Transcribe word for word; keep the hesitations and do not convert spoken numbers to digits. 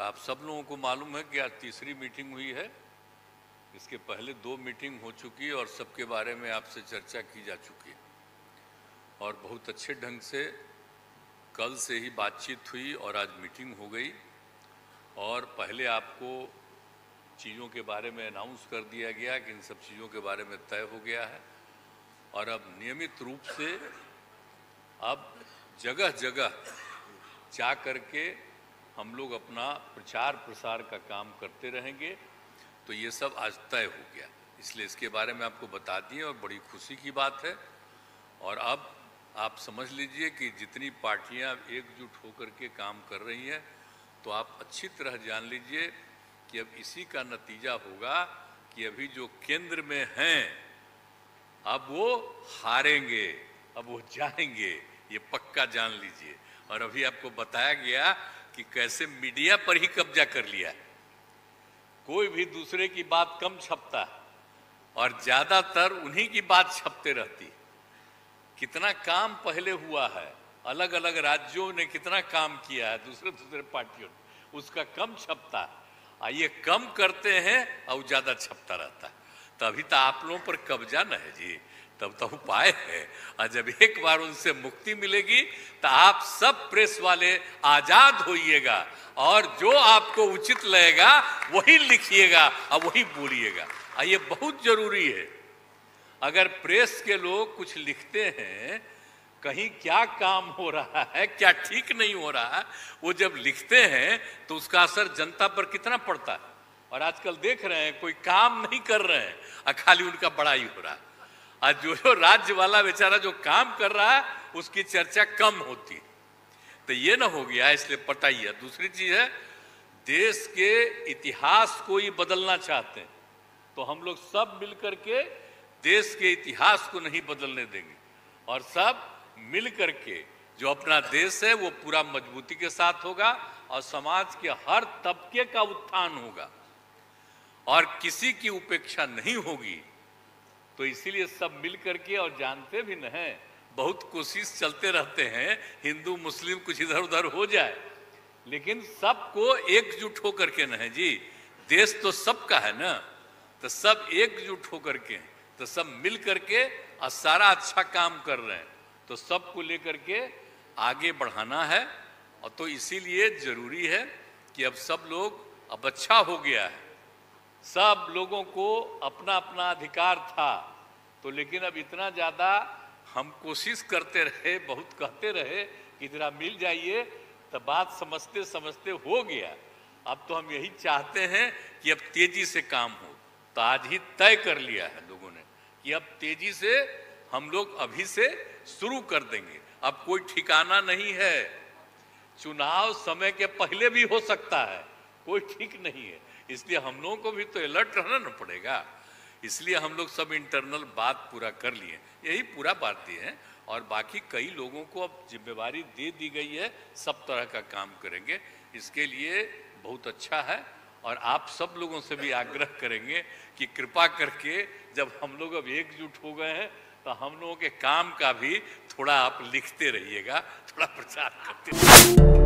तो आप सब लोगों को मालूम है कि आज तीसरी मीटिंग हुई है। इसके पहले दो मीटिंग हो चुकी है और सबके बारे में आपसे चर्चा की जा चुकी है और बहुत अच्छे ढंग से कल से ही बातचीत हुई और आज मीटिंग हो गई। और पहले आपको चीज़ों के बारे में अनाउंस कर दिया गया कि इन सब चीज़ों के बारे में तय हो गया है और अब नियमित रूप से अब जगह जगह जा करके हम लोग अपना प्रचार प्रसार का काम करते रहेंगे। तो ये सब आज तय हो गया, इसलिए इसके बारे में आपको बता दिए और बड़ी खुशी की बात है। और अब आप समझ लीजिए कि जितनी पार्टियां एकजुट होकर के काम कर रही हैं, तो आप अच्छी तरह जान लीजिए कि अब इसी का नतीजा होगा कि अभी जो केंद्र में हैं अब वो हारेंगे, अब वो जाएंगे, ये पक्का जान लीजिए। और अभी आपको बताया गया कि कैसे मीडिया पर ही कब्जा कर लिया, कोई भी दूसरे की बात कम छपता और ज्यादातर उन्हीं की बात छपते रहती। कितना काम पहले हुआ है, अलग अलग राज्यों ने कितना काम किया है दूसरे दूसरे पार्टियों ने, उसका कम छपता है। ये कम करते हैं और ज्यादा छपता रहता है। तभी तो आप लोगों पर कब्जा न है जी, तब तो उपाय है। और जब एक बार उनसे मुक्ति मिलेगी तो आप सब प्रेस वाले आजाद होइएगा और जो आपको उचित लगेगा वही लिखिएगा और वही बोलिएगा। और ये बहुत जरूरी है। अगर प्रेस के लोग कुछ लिखते हैं, कहीं क्या काम हो रहा है, क्या ठीक नहीं हो रहा है, वो जब लिखते हैं तो उसका असर जनता पर कितना पड़ता है। और आजकल देख रहे हैं कोई काम नहीं कर रहे हैं और खाली उनका बड़ाई हो रहा है। आज जो जो राज्य वाला बेचारा जो काम कर रहा है उसकी चर्चा कम होती है। तो ये ना हो गया, इसलिए पता ही है। दूसरी चीज है, देश के इतिहास को ही बदलना चाहते हैं तो हम लोग सब मिलकर के देश के इतिहास को नहीं बदलने देंगे और सब मिल करके जो अपना देश है वो पूरा मजबूती के साथ होगा और समाज के हर तबके का उत्थान होगा और किसी की उपेक्षा नहीं होगी। तो इसीलिए सब मिल करके, और जानते भी न हैं, बहुत कोशिश चलते रहते हैं हिंदू मुस्लिम कुछ इधर उधर हो जाए, लेकिन सबको एकजुट होकर के न है जी, देश तो सबका है ना, तो सब एकजुट होकर के, तो सब मिल करके और सारा अच्छा काम कर रहे हैं, तो सबको लेकर के आगे बढ़ाना है। और तो इसीलिए जरूरी है कि अब सब लोग, अब अच्छा हो गया है, सब लोगों को अपना अपना अधिकार था, तो लेकिन अब इतना ज़्यादा हम कोशिश करते रहे, बहुत कहते रहे कि जरा मिल जाइए, तो बात समझते समझते हो गया। अब तो हम यही चाहते हैं कि अब तेजी से काम हो। तो आज ही तय कर लिया है लोगों ने कि अब तेजी से हम लोग अभी से शुरू कर देंगे। अब कोई ठिकाना नहीं है, चुनाव समय के पहले भी हो सकता है, कोई ठीक नहीं है। इसलिए हम लोगों को भी तो अलर्ट रहना न पड़ेगा। इसलिए हम लोग सब इंटरनल बात पूरा कर लिए, यही पूरा बात ये है। और बाकी कई लोगों को अब जिम्मेवारी दे दी गई है, सब तरह का काम करेंगे। इसके लिए बहुत अच्छा है और आप सब लोगों से भी आग्रह करेंगे कि कृपा करके जब हम लोग अब एकजुट हो गए हैं तो हम लोगों के काम का भी थोड़ा आप लिखते रहिएगा, थोड़ा प्रचार करते रहिएगा।